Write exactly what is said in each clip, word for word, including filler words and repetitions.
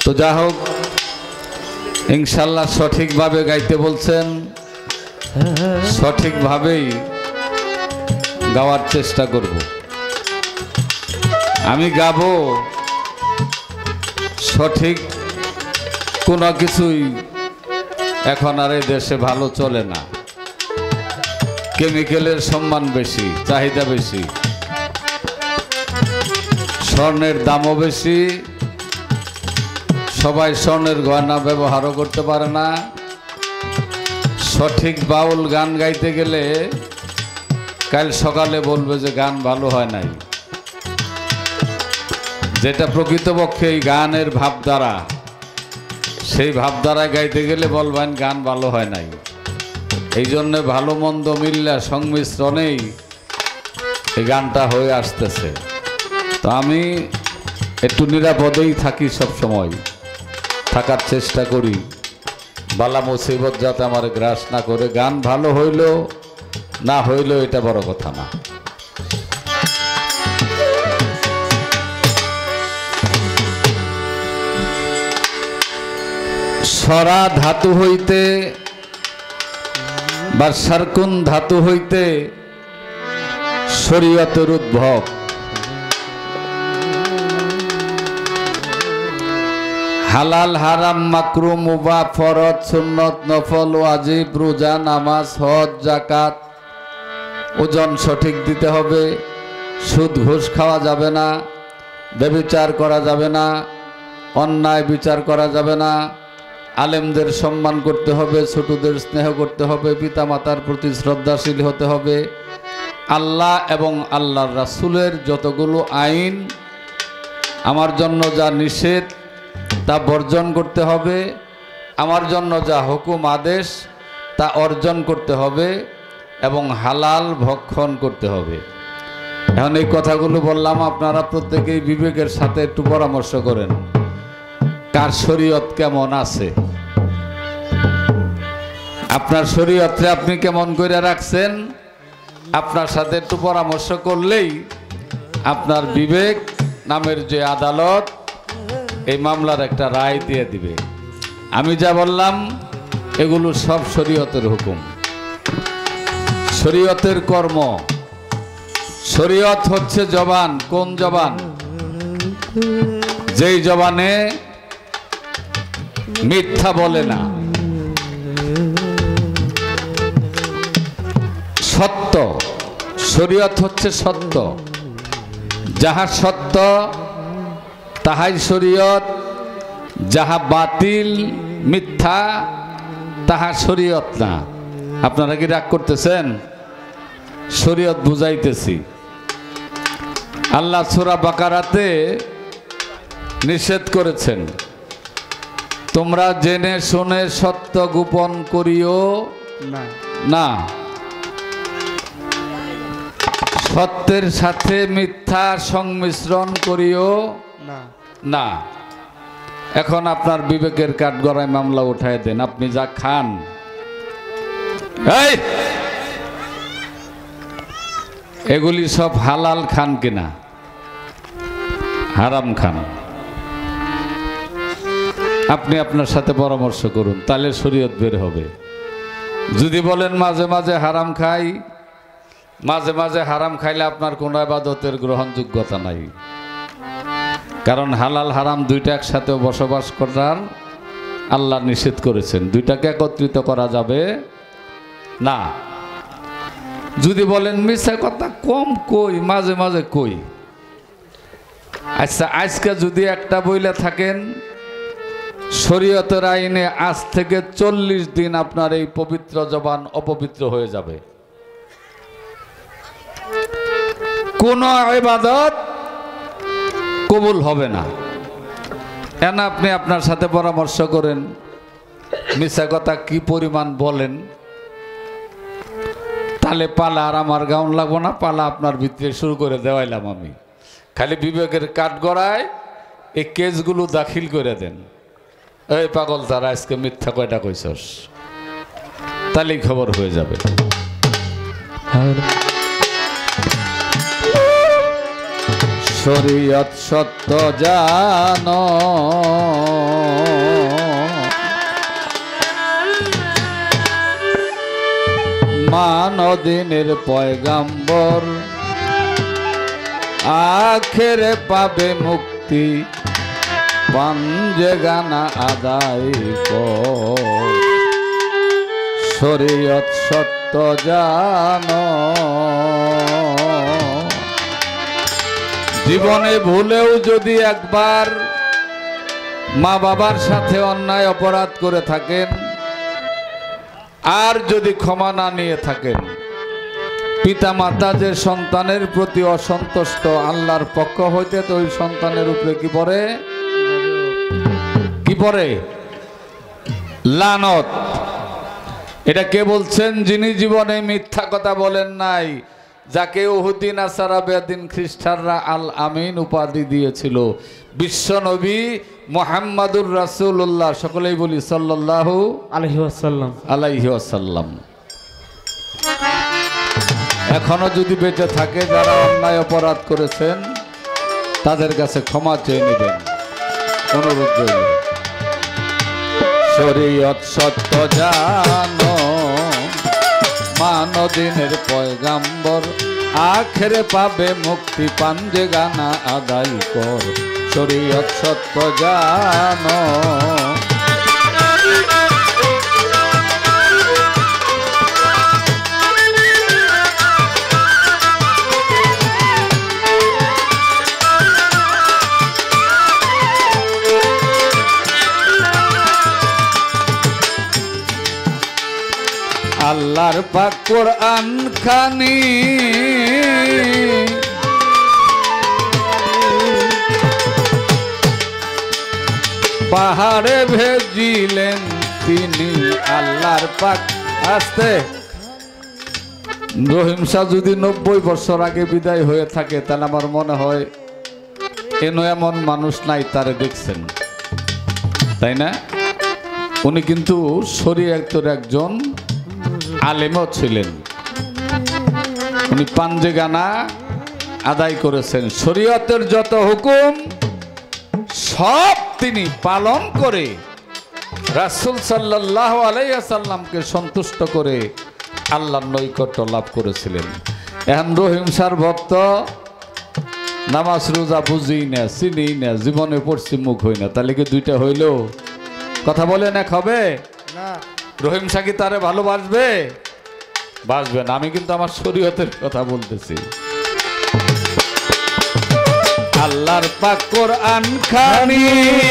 তো যা হোক ইনশাল্লাহ সঠিকভাবে গাইতে বলছেন, সঠিকভাবেই গাওয়ার চেষ্টা করব। আমি গাবো সঠিক কোনো কিছুই এখন আর এই দেশে ভালো চলে না। কেমিক্যালের সম্মান বেশি, চাহিদা বেশি, স্বর্ণের দামও বেশি, সবাই স্বর্ণের গয়না ব্যবহারও করতে পারে না। সঠিক বাউল গান গাইতে গেলে কাল সকালে বলবে যে গান ভালো হয় নাই, যেটা প্রকৃতপক্ষে এই গানের ভাবধারা, সেই ভাবধারায় গাইতে গেলে বলবেন গান ভালো হয় নাই। এই জন্যে ভালো মন্দ মিল্লা সংমিশ্রণেই এই গানটা হয়ে আসতেছে। তো আমি একটু নিরাপদেই থাকি, সব সময় থাকার চেষ্টা করি, বালা মুসিবত যাতে আমার গ্রাস না করে। গান ভালো হইল না হইল এটা বড় কথা না। সরা ধাতু হইতে বা সারকুন ধাতু হইতে শরীয়তের উদ্ভব। হালাল হারাম মাকরুহ মুবাহ ফরজ সুন্নত নফল ওয়াজিব রোজা নামাজ হজ যাকাত ওজন সঠিক দিতে হবে। সুদ ঘুষ খাওয়া যাবে না, ব্যভিচার করা যাবে না, অন্যায় বিচার করা যাবে না, আলেমদের সম্মান করতে হবে, ছোটদের স্নেহ করতে হবে, পিতামাতার প্রতি শ্রদ্ধাশীল হতে হবে। আল্লাহ এবং আল্লাহর রাসূলের যতগুলো আইন, আমার জন্য যা নিষেধ তা বর্জন করতে হবে, আমার জন্য যা হুকুম আদেশ তা অর্জন করতে হবে এবং হালাল ভক্ষণ করতে হবে। এখন এই কথাগুলো বললাম, আপনারা প্রত্যেকেই বিবেকের সাথে একটু পরামর্শ করেন, কার শরীয়ত কেমন আছে, আপনার শরীয়তে আপনি কেমন করে রাখছেন। আপনার সাথে একটু পরামর্শ করলেই আপনার বিবেক নামের যে আদালত এই মামলার একটা রায় দিয়ে দিবে। আমি যা বললাম এগুলো সব শরীয়তের হুকুম, শরীয়তের কর্ম। শরীয়ত হচ্ছে জবান। কোন জবান? যেই জবানে মিথ্যা বলে না, সত্য। শরীয়ত হচ্ছে সত্য, যাহা সত্য তাহাই শরীয়ত, যাহা বাতিল মিথ্যা তাহা শরীয়ত না। আপনারা কি রাগ করতেছেন? শরীয়ত বুঝাইতেছি। আল্লাহ সূরা বাকারাতে নিষেধ করেছেন, তোমরা জেনে শুনে সত্য গোপন করিও না না, সত্যের সাথে মিথ্যা সংমিশ্রণ করিও না না। এখন আপনার বিবেকের কাঠগড়ায় মামলা উঠায় দেন। আপনি যা খান, এই এগুলি সব হালাল খান কিনা হারাম খান? আপনি আপনার সাথে পরামর্শ করুন, তাহলে শরীয়ত বের হবে। যদি বলেন মাঝে মাঝে হারাম খাই, মাঝে মাঝে হারাম খাইলে আপনার কোনো ইবাদতের গ্রহণযোগ্যতা নাই। কারণ হালাল হারাম দুইটা একসাথে বসবাস করার আল্লাহ নিষেধ করেছেন, দুইটাকে একত্রিত করা যাবে না। যদি বলেন মিথ্যা কথা কম কই, মাঝে মাঝে কই, আচ্ছা আজকে যদি একটা বইলে থাকেন, শরীয়তের আইনে আজ থেকে চল্লিশ দিন আপনার এই পবিত্র জবান অপবিত্র হয়ে যাবে। কোন ইবাদত কবুল হবে না। কেন? আপনি আপনার সাথে পরামর্শ করেন, মিথ্যা কথা কি পরিমাণ বলেন, তাহলে পালা আর আমার গাউন লাগবো না, পালা আপনার ভিতরে শুরু করে দেওয়াইলাম আমি। খালি বিবেকের কাঠগড়ায় এই কেসগুলো দাখিল করে দেন। এই পাগল তারা আজকে মিথ্যা কয়টা কইছস, তাহলেই খবর হয়ে যাবে। শরীয়ত সত্য জানো মানদিনের পয়গাম্বর আখেরে পাবে মুক্তি পাঞ্জে গানা আদায় কর শরীয়ত সত্য জানো জীবনে ভুলেও যদি একবার মা বাবার সাথে অন্যায় অপরাধ করে থাকেন আর যদি ক্ষমা না নিয়ে থাকেন পিতা মাতা যে সন্তানের প্রতি অসন্তুষ্ট আল্লাহর পক্ষ হইতে তো ওই সন্তানের উপরে কি পড়ে কি পড়ে লানত। এটা কে বলছেন? যিনি জীবনে মিথ্যা কথা বলেন নাই, যাকে উহুদি নাসারা বেদিন খ্রিস্টানরা আল আমিন উপাধি দিয়েছিল, বিশ্ব নবী মুহাম্মাদুর রাসূলুল্লাহ, সকলেই বলি সাল্লাল্লাহু আলাইহি ওয়াসাল্লাম আলাইহি ওয়াসাল্লাম। এখনো যদি বেঁচে থাকে যারা অন্যায় অপরাধ করেছেন তাদের কাছে ক্ষমা চেয়ে নেবেন, অনুরোধ রইল। শরীয়ত সত্য জানো মানদিনের পয়গাম্বর আখেরে পাবে মুক্তি পাঞ্জে গানা আদায় কর শরীয়ত সত্য জানো। আল্লাহর পাক কোরআন খানি পাহাড়ে ভেজিলেন তিনি। আল্লাহর পাক আসতে রহিম শাহ যদি নব্বই বছর আগে বিদায় হয়ে থাকে তাহলে আমার মনে হয় এন এমন মানুষ নাই তারে দেখছেন, তাই না? উনি কিন্তু শরীয়তের একজন আলেমও ছিলেন। উনি পাঞ্জে গানা আদায় করেছেন, শরীয়তের যত হুকুম সব তিনি পালন করে রাসূল সাল্লাল্লাহু আলাইহি ওয়াসাল্লামকে সন্তুষ্ট করে আল্লাহর নৈকট্য লাভ করেছিলেন। এখন রহিম শাহর ভক্ত নামাজ রোজা বুঝি না, চিনি না, জীবনে পড়ছি মুখ হই না, তাহলে কি দুইটা হইলেও কথা বলেন এক হবে না? রহিম শাহ কি তারে ভালোবাসবে? বাসবেন। আমি কিন্তু আমার শরীয়তের কথা বলতেছি। আল্লাহর পাক কোরআন খানি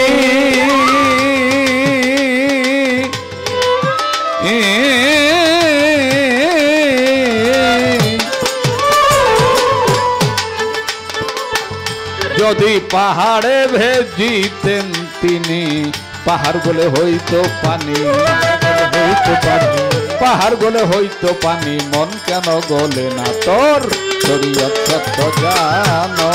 যদি পাহাড়ে ভেজিতেন তিনি, পাহাড় বলে হইতো পানি, হইতো পানি, পাহাড় গলে হইতো পানি, মন কেন গলে না তোর শরীয়ত সত্য জানো।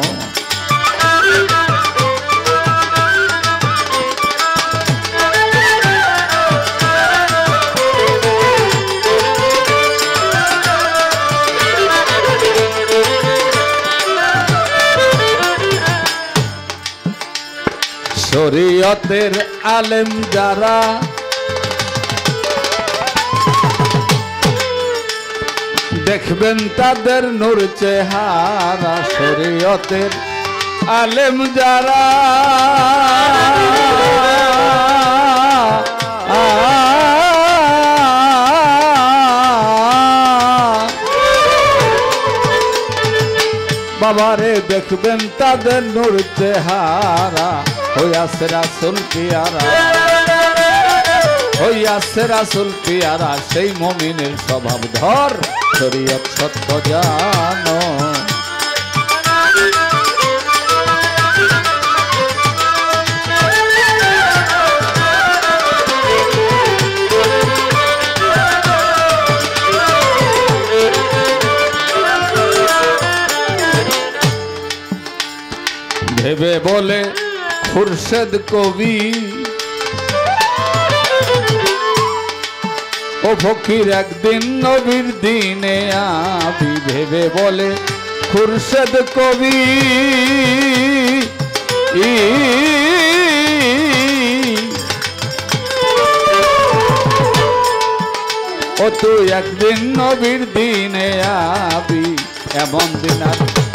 শরীয়তের আলেম যারা দেখবেন তাদের নূর চেহারা, শরীয়তের আলেম যারা বাবারে দেখবেন তাদের নূর চেহারা, হইয়াছে রাসূল পিয়ারা, হইয়াছে রাসূল পিয়ারা, সেই মুমিনের স্বভাব ধর শরীয়ত সত্য জানো। ভেবে বলে খুরশেদ কবি, ও ফকির একদিন নবীর দিনে আবি, ভেবে বলে খুরশেদ কবি, ও ও তুই একদিন নবীর দিনে আবি, এমন দিন আর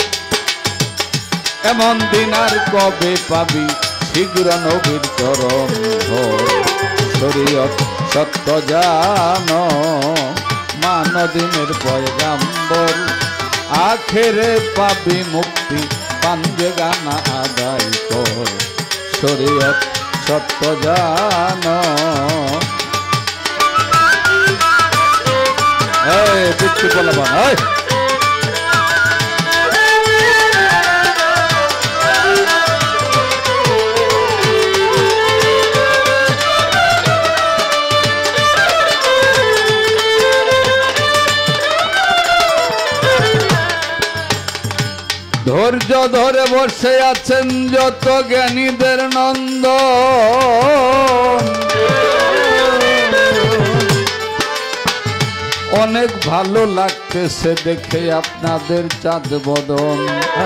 এমন দিন আর কবে পাবি, শীঘ্র নবীর চরণ ধর। শরীয়ত সত্য জানো, মানদিনের পয়গাম্বর, আখেরে পাবি মুক্তি, পাঞ্জে গানা আদায় কর। শরীয়ত সত্য জানো। এই পিচ্ছি বলবান, এই ধৈর্য ধরে বসে আছেন যত জ্ঞানীদের নন্দ, অনেক ভালো লাগতেছে দেখে আপনাদের চাঁদ বদন।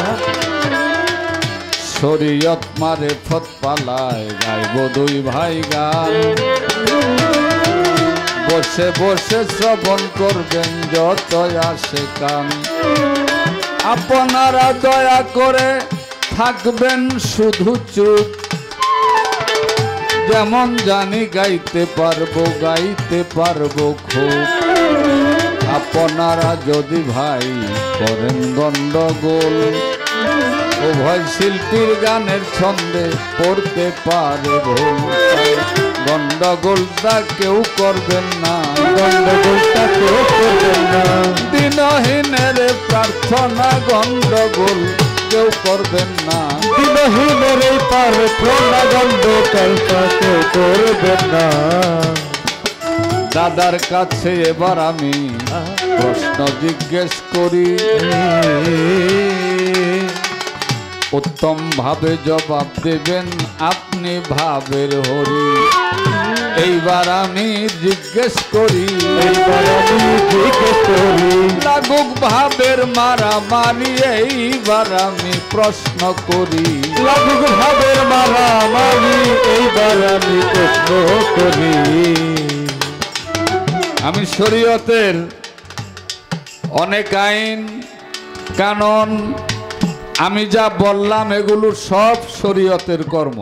শরীয়ত মারে ফত পালায় গাইব দুই ভাই গান, বসে বসে শ্রবণ করবেন যত আসে কান। আপনারা দয়া করে থাকবেন শুধু চুপ, যেমন জানি গাইতে পারবো গাইতে পারবো খুব। আপনারা যদি ভাই করেন গন্ডগোল, উভয় শিল্পীর গানের ছন্দে পড়তে পারে ভুল। গন্ডগোলটা কেউ করবেন না, গন্ডগোলটা কেউ করবেন না। দিনহীনের প্রার্থনা গন্ডগোল কেউ করবেন না, দিনহীনের প্রার্থনা গন্ডগোলটা কেউ করবেন না। দাদার কাছে এবার আমি প্রশ্ন জিজ্ঞেস করি, উত্তম ভাবে জবাব দেবেন আপনি ভাবের হরি। এইবার আমি জিজ্ঞেস করি, এইবার আমি জিজ্ঞেস করি, লাগুক ভাবের মারামারি। এইবার আমি প্রশ্ন করি, লাগুক ভাবের মারামারি। এইবার আমি প্রশ্ন করি। আমি শরীয়তের অনেক আইন কানুন আমি যা বললাম এগুলো সব শরীয়তের কর্ম।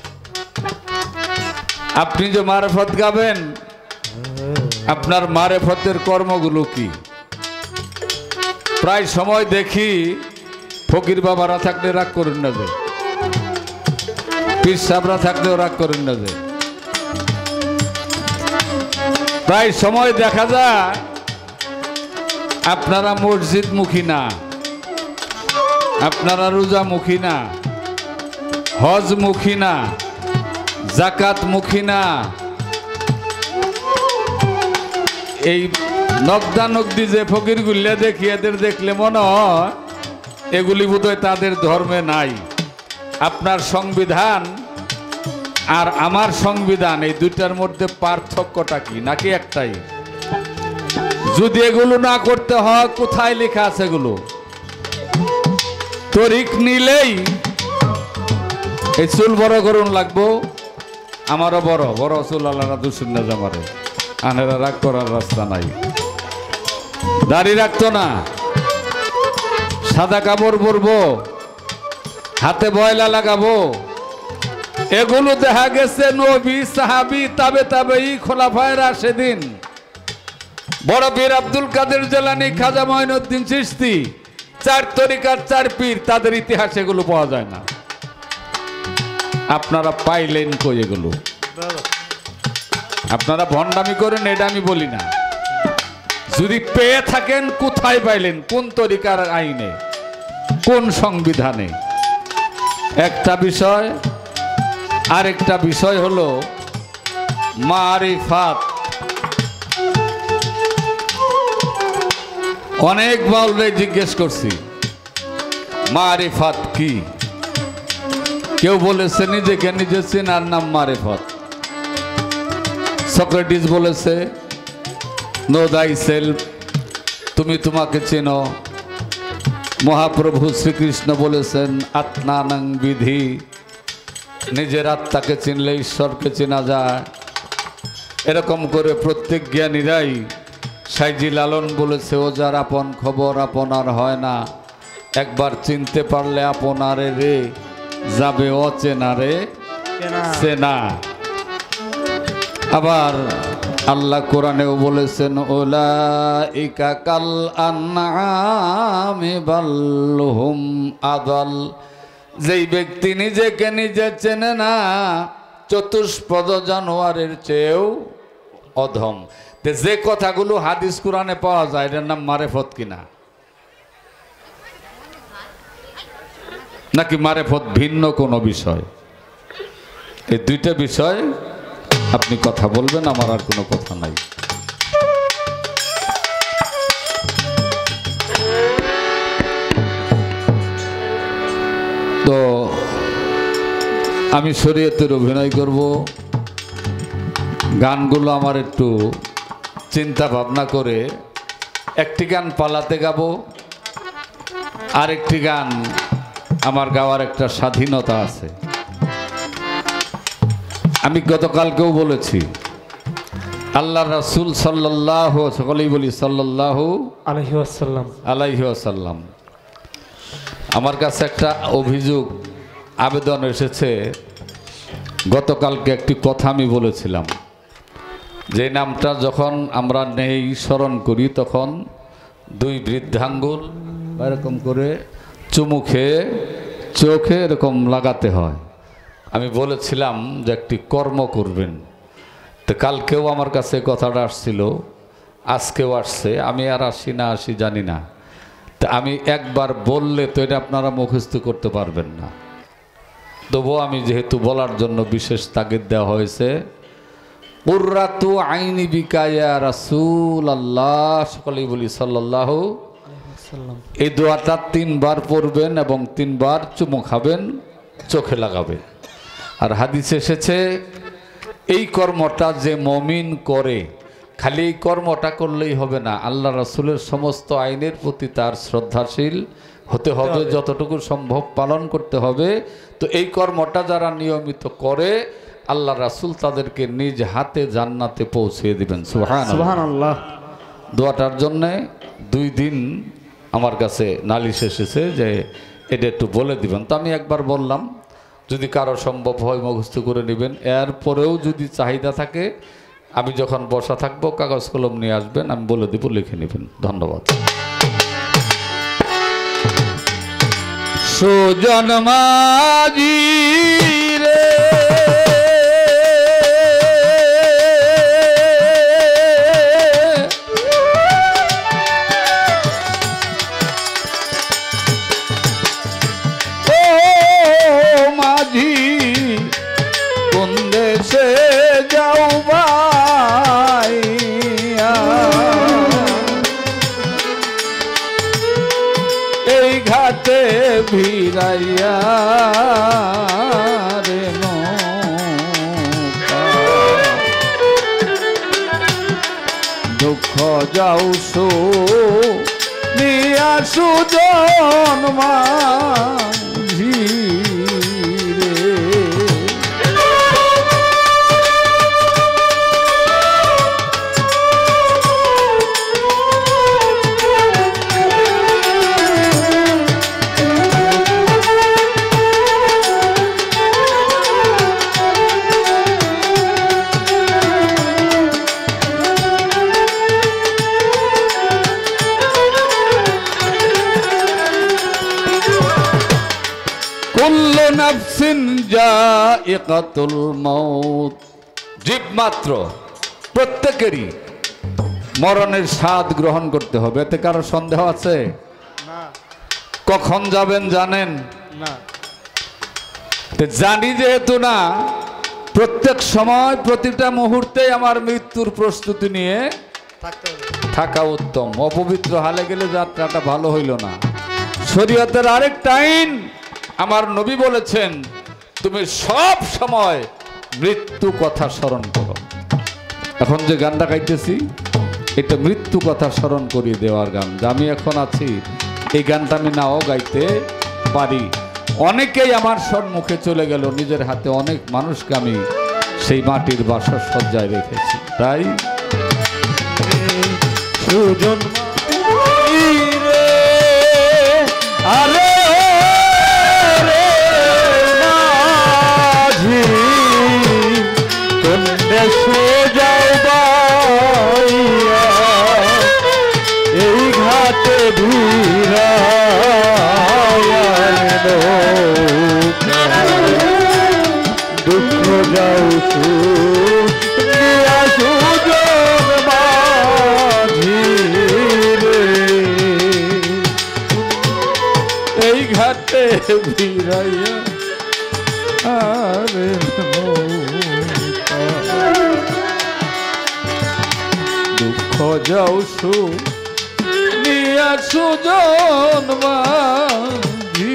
আপনি যে মারেফত গাবেন, আপনার মারেফতের কর্মগুলো কি? প্রায় সময় দেখি ফকির বাবারা থাকলে রাগ করেন না যে, পীর সাহেবরা থাকলেও রাগ করেন না যে। প্রায় সময় দেখা যায় আপনারা মসজিদ মুখী না, আপনারা রোজা মুখী না, হজ মুখী না, জাকাত মুখী না। এই নগদা নগদি যে ফকির গুলিয়া দেখি, এদের দেখলে মনে হয় এগুলি বোধহয় তাদের ধর্মে নাই। আপনার সংবিধান আর আমার সংবিধান, এই দুইটার মধ্যে পার্থক্যটা কি? নাকি একটাই? যদি এগুলো না করতে হয়, কোথায় লেখা আছে এগুলো? তরিক নিলেই এই চুল বড় করুন লাগবো, আমারও বড় বড় চুল, আল্লাহরা দুশুন না জামারে, আনেরা রাগ করার রাস্তা নাই। দাড়ি রাখতো না, সাদা কাপড় পরবো, হাতে বয়লা লাগাবো। এগুলো দেখা গেছে নবী সাহাবী তাবে তাবেঈ খোলাফায়ে রাশেদিন, বড় পীর আব্দুল কাদের জিলানী, খাজা মঈনুদ্দিন চিশতি, চার তরিকার চার পীর, তাদের ইতিহাস এগুলো পাওয়া যায় না। আপনারা পাইলেন কই এগুলো? আপনারা ভণ্ডামি করেন, এটা আমি বলি না। যদি পেয়ে থাকেন, কোথায় পাইলেন? কোন তরিকার আইনে, কোন সংবিধানে? একটা বিষয়। আরেকটা বিষয় হলো মারিফাত। অনেক বাউলরে জিজ্ঞেস করছি মারিফাত কি? কেউ বলেছে নিজেকে নিজে চেনার নাম মারিফাত। সক্রেটিস বলেছে নো দাই সেলফ, তুমি তোমাকে চেনো। মহাপ্রভু শ্রীকৃষ্ণ বলেছেন আত্মানং বিধি, নিজের আত্মাকে চিনলে ঈশ্বরকে চেনা যায়। এরকম করে প্রত্যেক জ্ঞানীরাই সাইজি লালন বলেছে, ও যার আপন খবর আপনার হয় না, একবার চিনতে পারলে আপনারে রে যাবে অচেনারে চেনা। আবার আল্লাহ কোরআনেও বলেছেন, উলাইকা কাল আনআমি বাল হুম আদাল। যেই ব্যক্তি নিজেকে নিজে চেনে না, চতুষ্পদ জানোয়ারের চেয়েও অধম। যে কথাগুলো হাদিস কোরআনে পাওয়া যায় এটার নাম মারেফত কিনা, নাকি মারেফত ভিন্ন কোনো বিষয়? এই দুইটা বিষয় আপনি কথা বলবেন, আমার আর কোনো কথা নাই। তো আমি শরীয়তের অভিনয় করব, গানগুলো আমার একটু চিন্তা ভাবনা করে একটি গান পালাতে গাবো, আরেকটি গান আমার গাওয়ার একটা স্বাধীনতা আছে। আমি গতকালকেও বলেছি, আল্লাহ রাসূল সাল্লাল্লাহু সকলেই বলি সাল্লাল্লাহু আলাইহি ওয়াসাল্লাম আলাইহি ওয়াসাল্লাম আমার কাছে একটা অভিযোগ আবেদন এসেছে। গতকালকে একটি কথা আমি বলেছিলাম, যে নামটা যখন আমরা নেই স্মরণ করি তখন দুই বৃদ্ধাঙ্গুল এরকম করে চুমু খেয়ে চোখে এরকম লাগাতে হয়। আমি বলেছিলাম যে একটি কর্ম করবেন। তো কালকেও আমার কাছে কথাটা আসছিল, আজকেও আসছে, আমি আর আসি না আসি জানি না। তা আমি একবার বললে তো এটা আপনারা মুখস্থ করতে পারবেন না, তবুও আমি যেহেতু বলার জন্য বিশেষ তাগিদ দেওয়া হয়েছে, কুররাতু আইনি বিকা ইয়া রাসূলুল্লাহ, সকলেই বলি সাল্লাল্লাহু আলাইহি ওয়াসাল্লাম। এই দোয়াটা তিনবার পড়বেন এবং তিনবার চুমু খাবেন, চোখে লাগাবেন। আর হাদিসে এসেছে, এই কর্মটা যে মুমিন করে, খালি এই কর্মটা করলেই হবে না, আল্লাহ রাসূলের সমস্ত আইনের প্রতি তার শ্রদ্ধাশীল হতে হবে, যতটুকু সম্ভব পালন করতে হবে। তো এই কর্মটা যারা নিয়মিত করে, আল্লাহ রাসূল তাদেরকে নিজ হাতে জান্নাতে পৌঁছে দিবেন। সুবহানাল্লাহ। দোয়াটার জন্যে দুই দিন আমার কাছে নালিশ এসেছে যে এটা একটু বলে দিবেন। তো আমি একবার বললাম, যদি কারো সম্ভব হয় মুখস্থ করে নেবেন। এরপরেও যদি চাহিদা থাকে, আমি যখন বসা থাকবো কাগজ কলম নিয়ে আসবেন, আমি বলে দেব, লিখে নেবেন। ধন্যবাদ। সুজন মাঝি রে যাও ভাইয়া, এই ঘাটে ভিড়াইয়া রে নৌকা, দুঃখ যাও সো নিয়া সুজন মাঝি কুল্লু নাফসিন যায়িকাতুল মাউত, জীব মাত্র প্রত্যেকেরই মরণের স্বাদ গ্রহণ করতে হবে। এতে কারো সন্দেহ আছে? না। কখন যাবেন জানেন না? জানি যেহেতু না, প্রত্যেক সময় প্রতিটা মুহূর্তে আমার মৃত্যুর প্রস্তুতি নিয়ে থাকা উত্তম। অপবিত্র হালে গেলে যাত্রাটা ভালো হইল না। শরীয়তের আরেকটা আইন, আমার নবী বলেছেন, তুমি সব সময় মৃত্যু কথা স্মরণ করো। এখন যে গানটা গাইতেছি, এটা মৃত্যু কথা স্মরণ করিয়ে দেওয়ার গান। যে আমি এখন আছি, এই গানটা আমি নাও গাইতে পারি। অনেকেই আমার সম্মুখে চলে গেল, নিজের হাতে অনেক মানুষকে আমি সেই মাটির বাসর সজ্জায় রেখেছি। তাই সুজন রে আরে রে মাঝি কোন দেশে যাও বাইয়া এই ঘাটে ভিড়া দুঃখ যাও সুজন মাঝি রে এই ঘাটে ভিড়াইয়া আরে দুঃখ যাও সুনিয়া সুজন মাঝি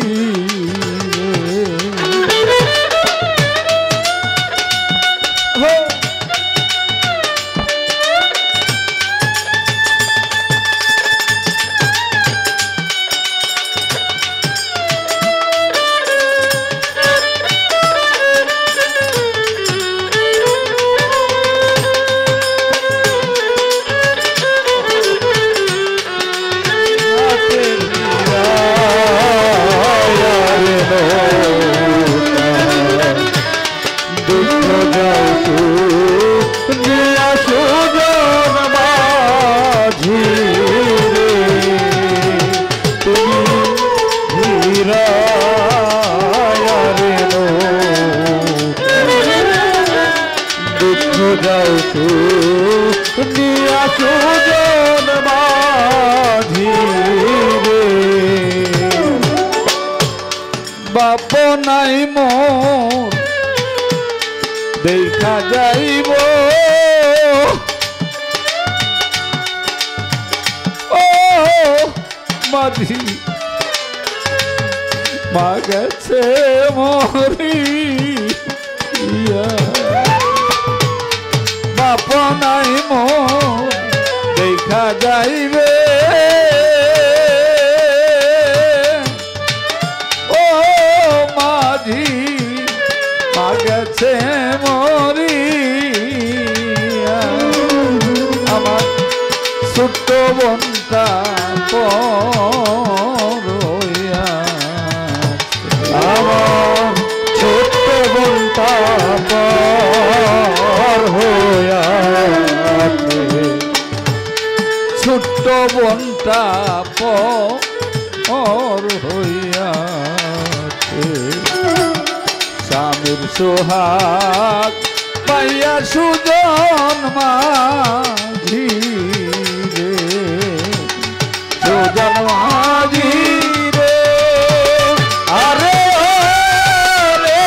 যাও সুনিয়া সুজন মাঝি রে বাপ নাই মোর দেখা যাইব ও মাঝি মা গেছে মরি বাপ নাই মোর দেখা যাইবে ও মাঝি মা গেছে মরি আমার ছোট্ট বোনটা পড়িয়া আমার ছোট্ট বোনটা পর হইয়া ছোট্ট বোনটা পর হইয়াছে স্বামীর সোহাগ পাইয়া সুজন মাঝি রে সুজন মাঝি রে আরে রে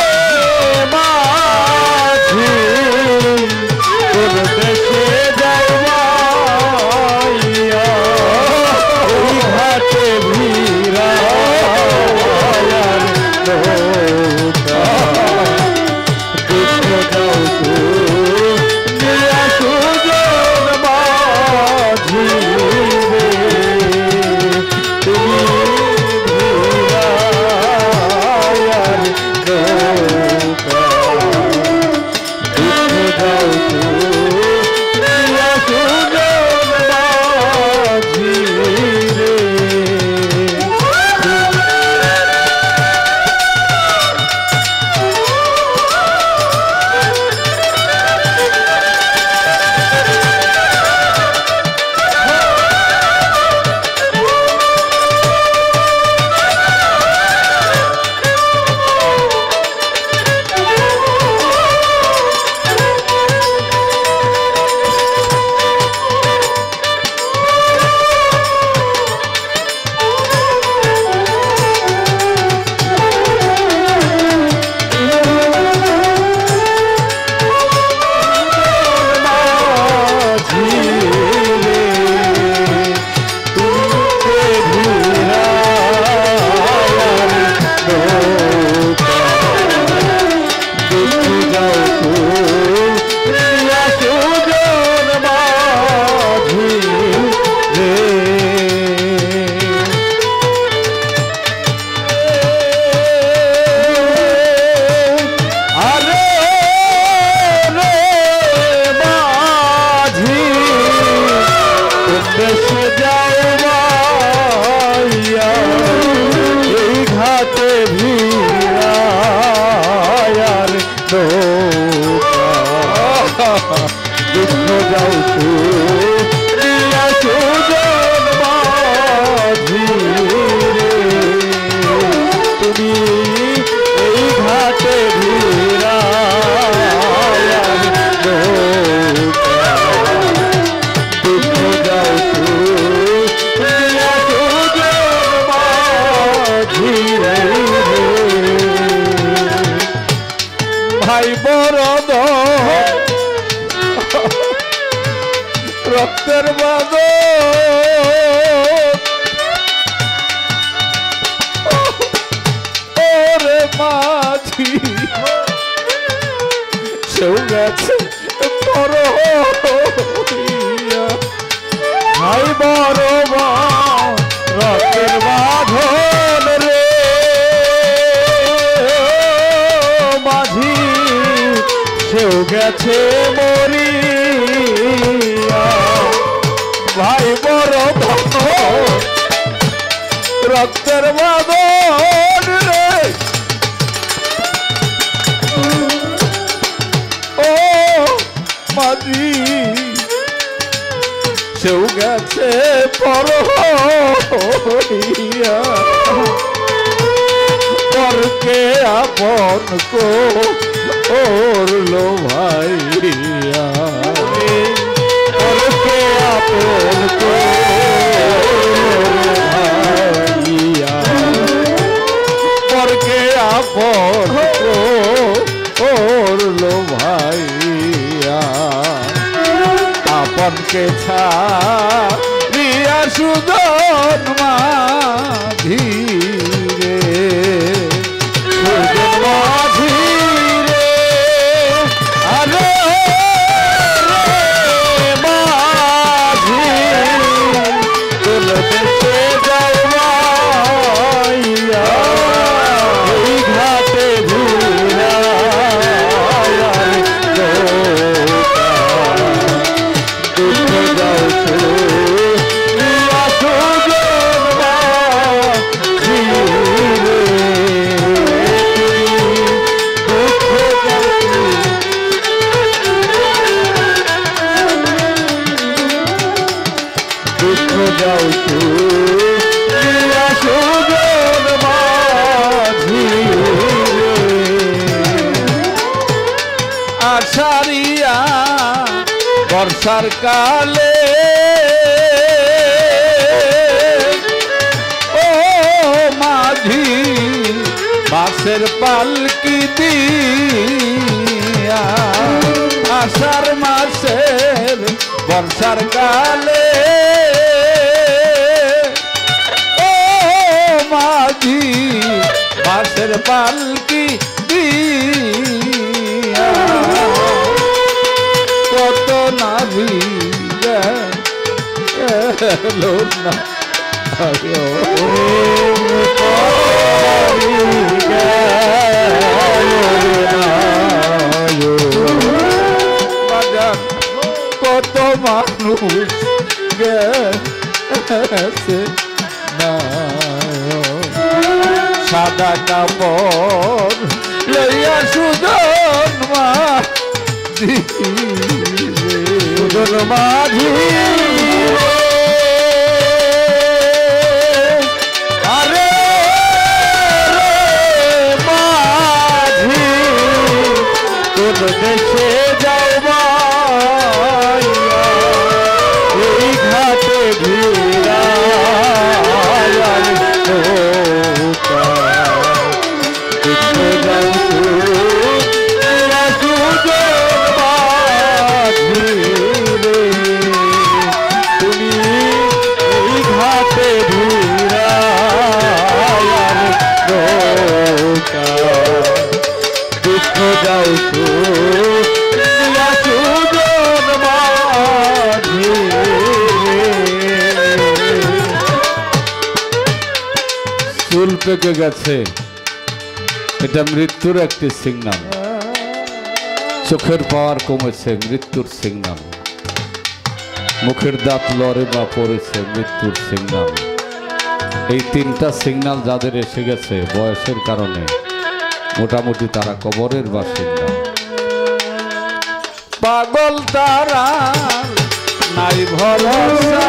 মাঝি তোর দেশে যাইয়া ঘাটে ভিড়া দুঃখ যাও সুজন দুঃখ যাও সুরিয়া সুজন মাঝি তুমি এই ঘাটে ভিড়া দুঃখ যাও সুরিয়া সুজন মাঝি ভাই বরদ রক্তের বাদ ওরে মাঝি সেও গেছে বড় ভাই বড় রক্তের বাঁধন রে মাঝি সেও গেছে মরিয়া ভাই বড় রক্তের বাঁধন রে ও মাঝি সেও গেছে পর হইয়া পরকে আপন কো ওরলো ভাইয়া পরকে আপন কো ভাইয়া পরকে আপন কো ওরলো ভাইয়া আপনকে ছাড়িয়া সুজন মাঝি রে সুজন মাঝি রে আরে মাঝি তোর দেশে যাও মাইয়া এই ঘাটে ঘুরা আষাঢ়িয়া বর্ষার কালে ও মাঝি বাসের পালকি দিয়া আষাঢ় মাসের বর্ষার কালে ও মাঝি বাসের পালকি দিয়া কত নাভি গেলো না কত মানুষ গেছে না সাদা কাপড় লইয়া সুজন মাঝি সুজন মাঝি আরে মাঝি তোর দেশে যাও মাইয়া এই ঘাটে ভিড়া চুল পেকে গেছে, এটা মৃত্যুর একটি সিগন্যাল। চোখের পাওয়ার কমেছে, মৃত্যুর সিগন্যাল। মুখের দাঁত লড়ে বা পড়েছে, মৃত্যুর সিগন্যাল। এই তিনটা সিগন্যাল যাদের এসে গেছে বয়সের কারণে, মোটামুটি তারা কবরের বাসিন্দা। পাগল তারা নাই ভরসা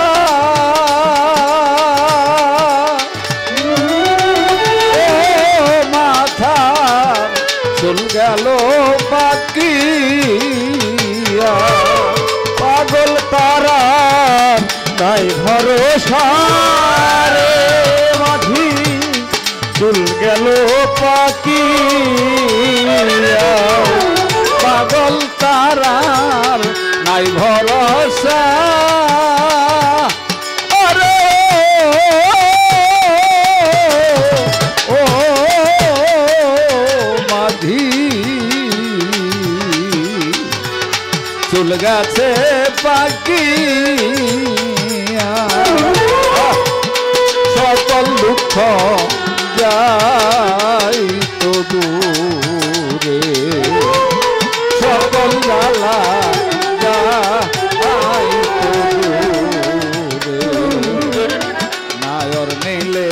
ও মাথা চল গেল বাকি পাগল তারা নাই ভরসা রে মাঝি চল গেল পাকি পাগল তারার নাই ভরসা আরে ও মাঝি চল গেছে পাকি সকল দুঃখ যাই তো দূরে সকল জ্বালা যাই তো দূরে নায়র নীলে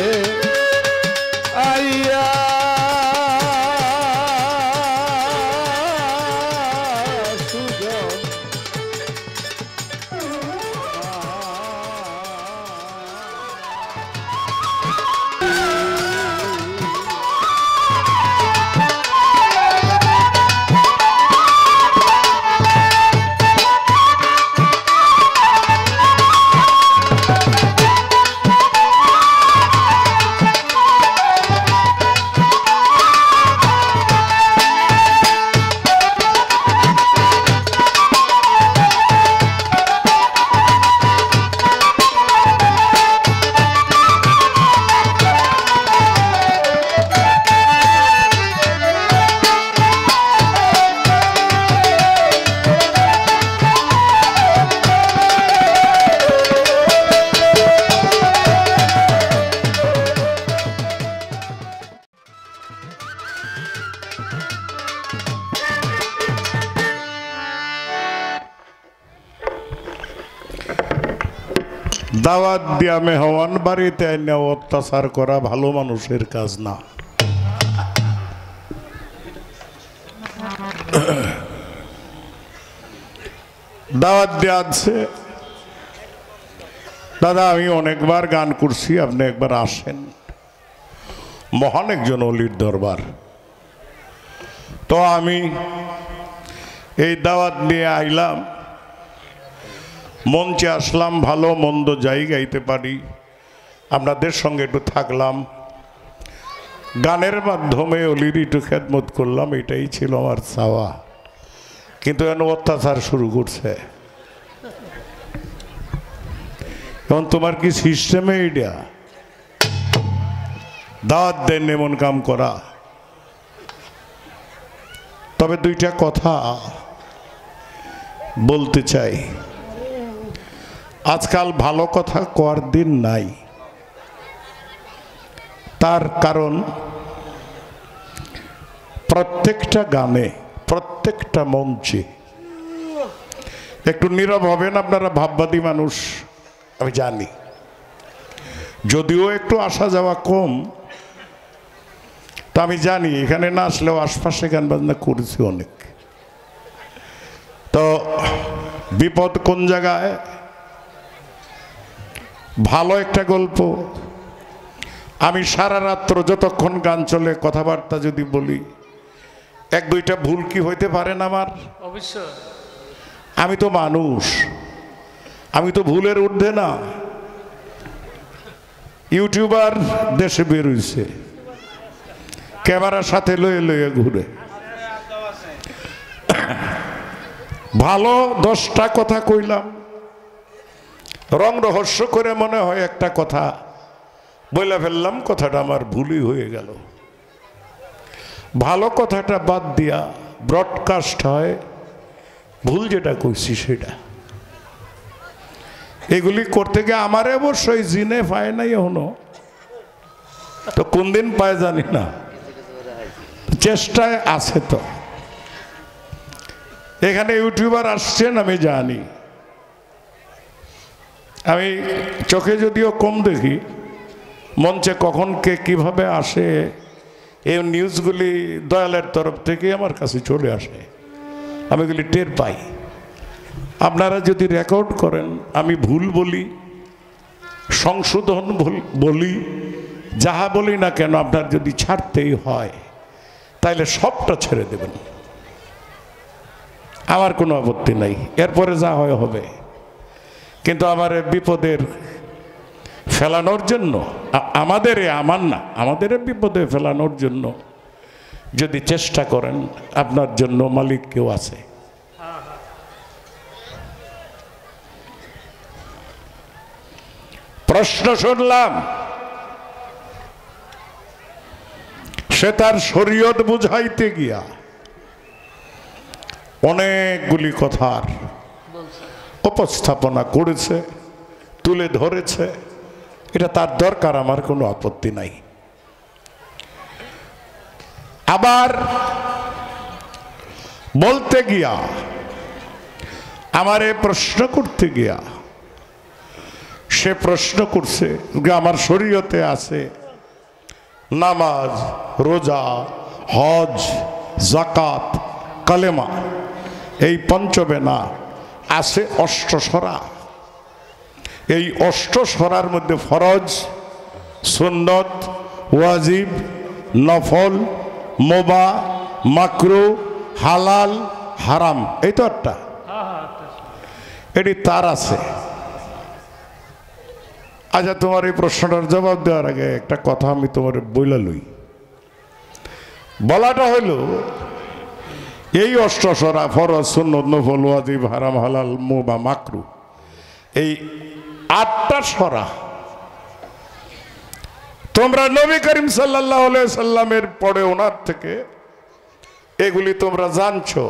আইয়া সুজন দাওয়াত দিয়া মেহমান বাড়িতে এনে অত্যাচার করা ভালো মানুষের কাজ না। দাওয়াত দেওয়া আছে, দাদা আমি অনেকবার গান করছি, আপনি একবার আসেন, মহান একজন অলির দরবার। তো আমি এই দাওয়াত নিয়ে আইলাম, মঞ্চে আসলাম, ভালো মন্দ যাই গাইতে পারি, আপনাদের সঙ্গে একটু থাকলাম, গানের মাধ্যমে অলির একটু খেদমত করলাম, এটাই ছিল আমার চাওয়া। কিন্তু এখন অত্যাচার শুরু করছে। এখন তোমার কি সিস্টেমে এইটা দাওয়াত দেন এমন কাম করা? তবে দুইটা কথা বলতে চাই। আজকাল ভালো কথা কোয়ার দিন নাই, তার কারণ প্রত্যেকটা গানে প্রত্যেকটা মঞ্চে একটু নীরব হবেন আপনারা, ভাববাদী মানুষ আমি জানি, যদিও একটু আসা যাওয়া কম, তা আমি জানি এখানে না আসলেও আশপাশে গান বাজনা করেছি অনেক। তো বিপদ কোন জায়গায়? ভালো একটা গল্প, আমি সারা রাত্র যতক্ষণ গান চলে কথাবার্তা যদি বলি, এক দুইটা ভুল কি হইতে পারে না আমার? অবশ্যই। আমি তো মানুষ, আমি তো ভুলের ঊর্ধ্বে না। ইউটিউবার দেশে বের হইছে, ক্যামেরার সাথে লয়ে লয়ে ঘুরে, ভালো দশটা কথা কইলাম, রং রহস্য করে মনে হয় একটা কথা বলে ফেললাম, কথাটা আমার ভুলই হয়ে গেল। ভালো কথাটা বাদ দিয়া ব্রডকাস্ট হয় ভুল যেটা কইছি সেটা। এগুলি করতে গিয়ে আমার অবশ্যই জিনে পায় নাই এখনো, তো কোন দিন পায় জানি না, চেষ্টায় আছে। তো এখানে ইউটিউবার আসছেন আমি জানি, আমি চোখে যদিও কম দেখি, মঞ্চে কখন কে কিভাবে আসে এই নিউজগুলি দয়ালের তরফ থেকে আমার কাছে চলে আসে। আমি এগুলি টের পাই। আপনারা যদি রেকর্ড করেন, আমি ভুল বলি, সংশোধন বলি, যাহা বলি না কেন, আপনার যদি ছাড়তেই হয় তাইলে সবটা ছেড়ে দেবেন, আমার কোনো আপত্তি নাই, এরপরে যা হয় হবে। কিন্তু আমার বিপদের ফেলানোর জন্য, আমাদের আমার না, আমাদের বিপদে ফেলানোর জন্য যদি চেষ্টা করেন, আপনার জন্য মালিক কেউ আছে। প্রশ্ন শুনলাম, সে তার শরীয়ত বুঝাইতে গিয়া অনেকগুলি কথার উপস্থাপনা করেছে, তুলে ধরেছে। এটা তার দরকার, আমার কোনো আপত্তি নাই। আবার বলতে গিয়া, আমারে প্রশ্ন করতে গিয়া সে প্রশ্ন করছে যে আমার শরীয়তে আছে নামাজ, রোজা, হজ, যাকাত, কালেমা, এই পঞ্চবেনা আছে অষ্টসরা। এই অষ্টসরার মধ্যে ফরজ, সুন্নত, ওয়াজিব, নফল, মোবা, মাকরু, হালাল, হারাম, এই তো একটা। এটি তার আছে। আচ্ছা, তোমার এই প্রশ্নটার জবাব দেওয়ার আগে একটা কথা আমি তোমার বইলা লই। বলাটা হইল, এই অষ্টসরা ফরজ, সুন্নত, নফল, ওয়াজিব, হারাম, হালাল, মোবা, মাকরু, এই আটটা সরা তোমরা নবী করিম সাল্লাল্লাহু আলাইহি সাল্লামের পরে ওনার থেকে এগুলি তোমরা জানছো।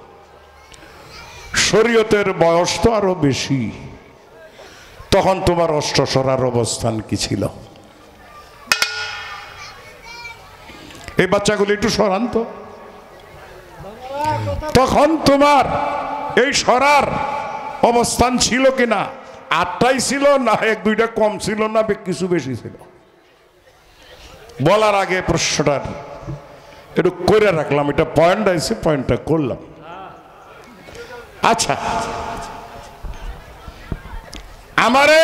শরীয়তের বয়স তো আরো বেশি, তখন তোমার অষ্টসরার অবস্থান কি ছিল? এই বাচ্চাগুলি একটু সরান তো। তখন তোমার এই সরার অবস্থান ছিল কিনা? আটটাই ছিল না এক দুইটা কম ছিল না কিছু বেশি ছিল? বলার আগে প্রশ্নটার একটু করে রাখলাম, এটা পয়েন্ট আছে, পয়েন্টটা করলাম। আচ্ছা, আমারে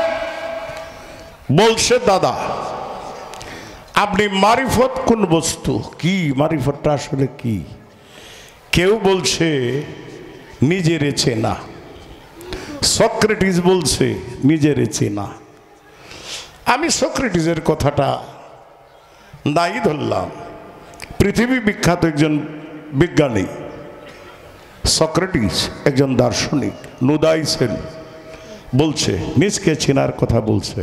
বলছে দাদা আপনি মারিফত কোন বস্তু, কি মারিফতটা আসলে কি? কেউ বলছে নিজের চেনা, সক্রেটিস বলছে নিজের চেনা। আমি সক্রেটিসের কথাটা নাই ধরলাম। পৃথিবী বিখ্যাত একজন বিজ্ঞানী সক্রেটিস, একজন দার্শনিক, নুদাইছেন, বলছে নিজকে চেনার কথা বলছে।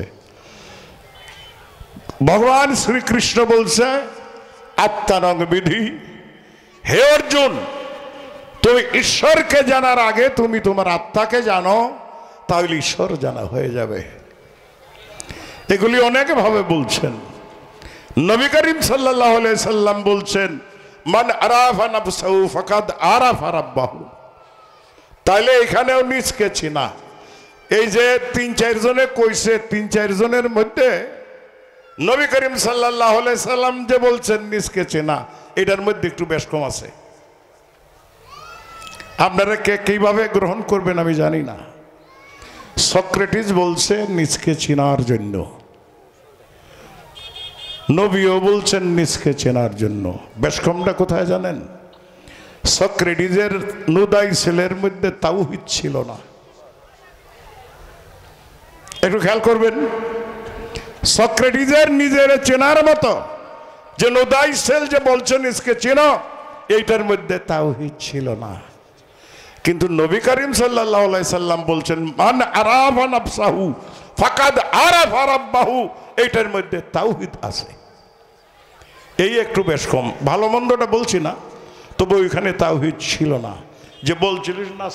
ভগবান শ্রীকৃষ্ণ বলছে আত্মানং বিধি, হে অর্জুন তুমি ঈশ্বরকে জানার আগে তুমি তোমার আত্মাকে জানো, তাহলে ঈশ্বর জানা হয়ে যাবে। এগুলি অনেক ভাবে বলছেন। নবী করিম সাল্লাল্লাহু আলাইহি সাল্লাম বলছেন মান আরাফা নাফসাহু ফাকাদ আরাফা রাব্বাহু। তাইলে এখানেও নিজকে চেনা। এই যে তিন চার জনে কইছে, তিন চার জনের মধ্যে নবী করিম সাল্লাল্লাহু আলাইহি সাল্লাম যে বলছেন নিজকে চেনা, এটার মধ্যে একটু বেশ কম আছে। আপনারা কে কিভাবে গ্রহণ করবেন আমি জানি না। সক্রেটিস বলছে নিজকে চেনার জন্য, নবীও বলছেন নিজকে চেনার জন্য। বেশ কমটা কোথায় জানেন? সক্রেটিসের নুদাই ছেলের মধ্যে তাওহীদ ছিল না। একটু খেয়াল করবেন, সক্রেটিসের নিজের চেনার মতো যে নুদাই ছেল যে বলছেন নিজকে চেনো, এইটার মধ্যে তাওহীদ ছিল না। কিন্তু নবী করিম সাল্লাল্লাহু আলাইহি সাল্লাম বলছেন মান আরাফা নাফসাহু ফাকাদ আরাফা রাব্বাহু, এইটার মধ্যে তাওহীদ আছে। এই একটু বেশ কম, ভালো মন্দটা বলছি না, তবে ওইখানে তাওহীদ ছিল না যে বলছিলিস না।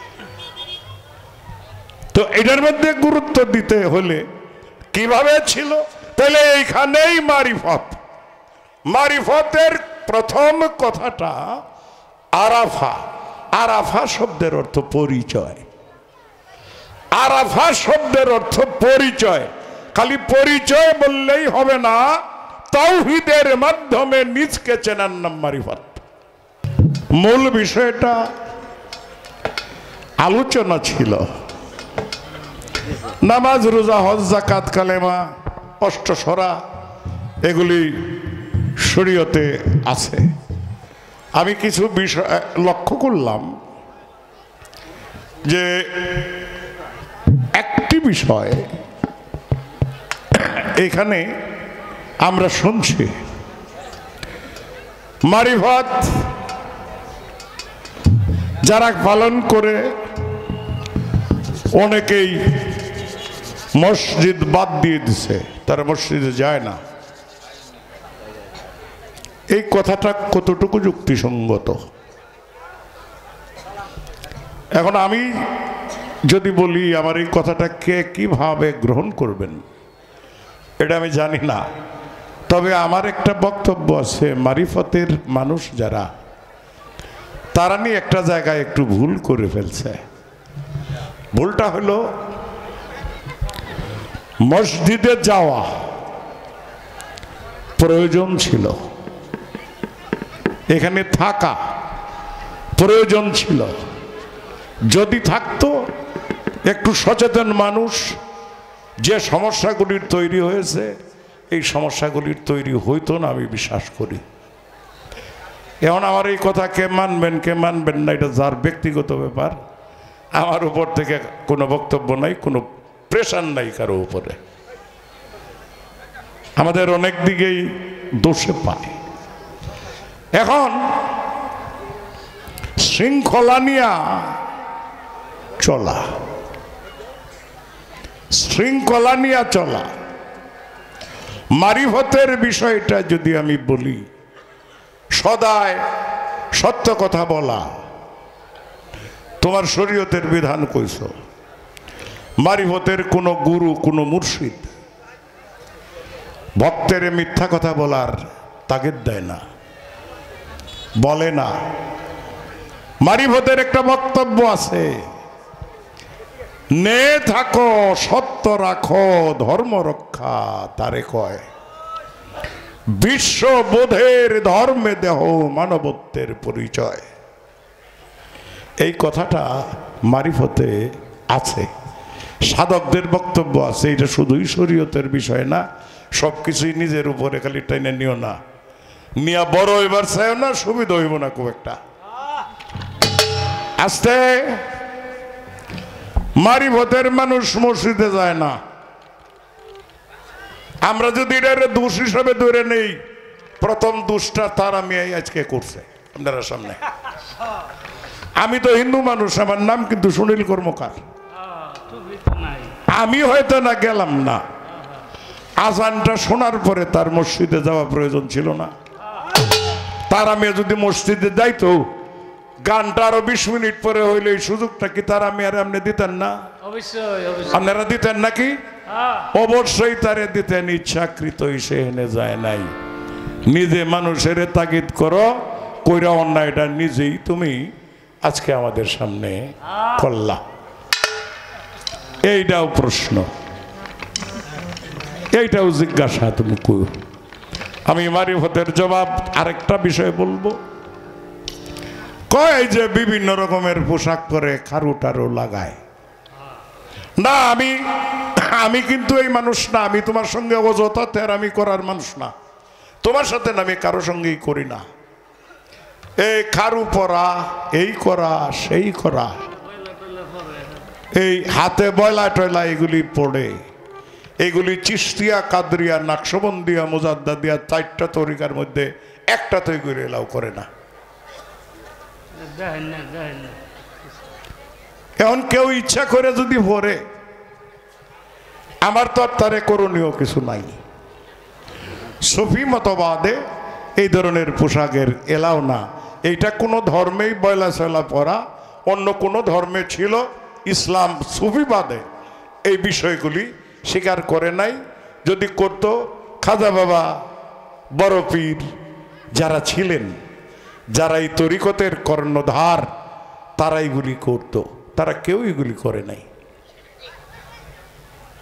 তো এটার মধ্যে গুরুত্ব দিতে হলে কিভাবে ছিল? তাহলে এইখানেই মারিফত। মারিফতের প্রথম কথাটা আরাফা। আরাফা শব্দের অর্থ পরিচয়। আরাফা শব্দের অর্থ পরিচয়। খালি পরিচয় বললেই হবে না, তাওহীদের মাধ্যমে নিজকে চেনার নাম মারিফত। মূল বিষয়টা আলোচনা ছিল। নামাজ, রোজা, হজ, যাকাত, কালেমা, অষ্টসরা এগুলি শরীয়তে আছে। আমি কিছু বিষয় লক্ষ্য করলাম যে একটি বিষয় এখানে আমরা শুনছি, মারিফত যারা পালন করে অনেকেই মসজিদ বাদ দিয়ে দিছে, তারা মসজিদে যায় না। এই কথাটা কতটুকু যুক্তিসঙ্গত? এখন আমি যদি বলি আমার এই কথাটা কে কিভাবে গ্রহণ করবেন এটা আমি জানি না, তবে আমার একটা বক্তব্য আছে। মারিফতের মানুষ যারা, তারা নিয়ে একটা জায়গায় একটু ভুল করে ফেলছে। ভুলটা হলো মসজিদে যাওয়া প্রয়োজন ছিল, এখানে থাকা প্রয়োজন ছিল। যদি থাকতো একটু সচেতন মানুষ, যে সমস্যাগুলির তৈরি হয়েছে এই সমস্যাগুলির তৈরি হইতো না আমি বিশ্বাস করি। এখন আমার এই কথা কে মানবেন কে মানবেন না এটা যার ব্যক্তিগত ব্যাপার। আমার উপর থেকে কোনো বক্তব্য নাই, কোনো প্রেশার নাই কারো উপরে। আমাদের অনেক দিকেই দোষে পায়। এখন শৃঙ্খলা নিয়ে চলা, শৃঙ্খলা নিয়ে চলা, মারিফতের বিষয়টা যদি আমি বলি, সদায় সত্য কথা বলা, তোমার শরীয়তের বিধান কইছ। মারিফতের কোনো গুরু কোনো মুর্শিদ ভক্তের মিথ্যা কথা বলার তাগিদ দেয় না, বলে না। মারিফতের একটা বক্তব্য আছে, নে থাকো সত্য রাখো ধর্ম রক্ষা তারে কয়, বিশ্ববোধের ধর্মে দেহ মানবত্বের পরিচয়। এই কথাটা মারিফতে আছে, সাধকদের বক্তব্য আছে। এটা শুধুই শরীয়তের বিষয় না, সব কিছুই নিজের উপরে খালি টেনে নিও না, নিয়া বড় এবার চাইও না, সুবিধা হইব না খুব একটা। আস্তে মারিফতের মানুষ মসজিদে যায় না। আমরা যদি এটা দোষ হিসাবে ধরে নেই, প্রথম দোষটা তার আমি আজকে করছে আপনারা সামনে। আমি তো হিন্দু মানুষ, আমার নাম কিন্তু সুনীল কর্মকার। আমি হয়তো না গেলাম না, আজানটা শোনার পরে তার মসজিদে যাওয়া প্রয়োজন ছিল না। তার আমি যদি মসজিদে যাইতো, গানটা আরো বিশ মিনিট পরে হইলে এই সুযোগটা কি তার আমি আর আপনি দিতেন না? আপনারা দিতেন নাকি? অবশ্যই তারে দিতেন। ইচ্ছাকৃত সে এনে যায় নাই। নিজে মানুষের তাগিদ করো, কইরা অন্যায়টা নিজেই তুমি আজকে আমাদের সামনে করলা। এইটাও প্রশ্ন, এইটাও জিজ্ঞাসা তুমি কই। আমি মারিফতের জবাব আরেকটা বিষয় বলবো। কয় যে বিভিন্ন রকমের পোশাক পরে খারু টারু লাগায় না। আমি আমি কিন্তু এই মানুষ না, আমি তোমার সঙ্গে অযথা তেরামি করার মানুষ না। তোমার সাথে না, আমি কারো সঙ্গেই করি না। এই খারু পরা, এই করা সেই করা, এই হাতে বয়লা টয়লা এগুলি পড়ে, এগুলি চিস্তিয়া কাদরিয়া নাকশবন্দিয়া মুজাদ্দা দিয়া চারটা তরিকার মধ্যে একটা তৈ করে এলাও করে না। এখন কেউ ইচ্ছা করে যদি পরে, আমার তো আর তারে করণীয় কিছু নাই। সুফি মতবাদে এই ধরনের পোশাকের এলাও না। এইটা কোনো ধর্মেই বয়লা চয়লা পরা, অন্য কোনো ধর্মে ছিল, ইসলাম সুফিবাদে এই বিষয়গুলি স্বীকার করে নাই। যদি করতো, খাজা বাবা বড় পীর যারা ছিলেন, যারা এই তরিকতের কর্ণধার, তারা এইগুলি করতো। তারা কেউ এগুলি করে নাই।